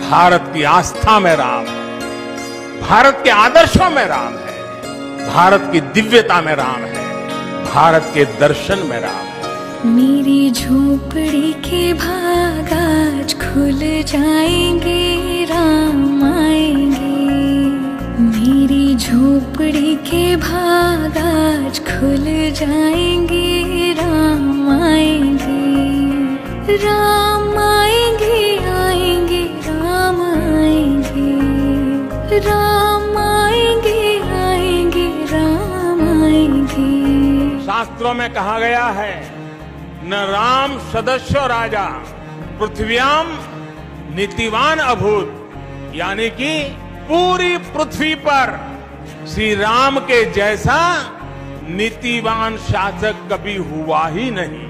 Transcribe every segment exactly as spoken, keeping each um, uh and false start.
भारत की आस्था में राम है, भारत के आदर्शों में राम है, भारत की दिव्यता में राम है, भारत के दर्शन में राम है। मेरी झोपड़ी के भाग आज खुल जाएंगे, राम आएंगे। मेरी झोपड़ी के भाग आज खुल जाएंगे, राम आएंगे। राम आएंगे, आएंगे, राम आएंगे। राम आएंगे, आएंगे, राम आएंगे। शास्त्रों में कहा गया है, न राम सदस्य राजा पृथ्व्याम नीतिवान अभूत, यानी कि पूरी पृथ्वी पर श्री राम के जैसा नीतिवान शासक कभी हुआ ही नहीं।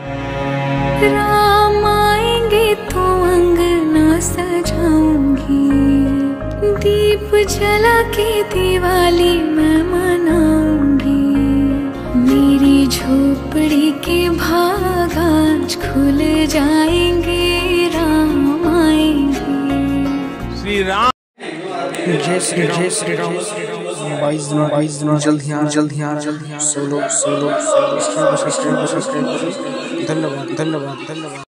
राम आएंगे तो अंगना सजाऊंगी, दीप जला के दिवाली मैं मनाऊंगी। मेरी झोपड़ी के भाग आज खुल जाएंगे, राम आएंगे। श्री राम जय श्री जय श्री राम बाईस दिनों बाईस दिनों जल्द यहाँ जल्द यहाँ जल्द यहाँ सोलो सोलो सोलो धन्यवाद धन्यवाद धन्यवाद।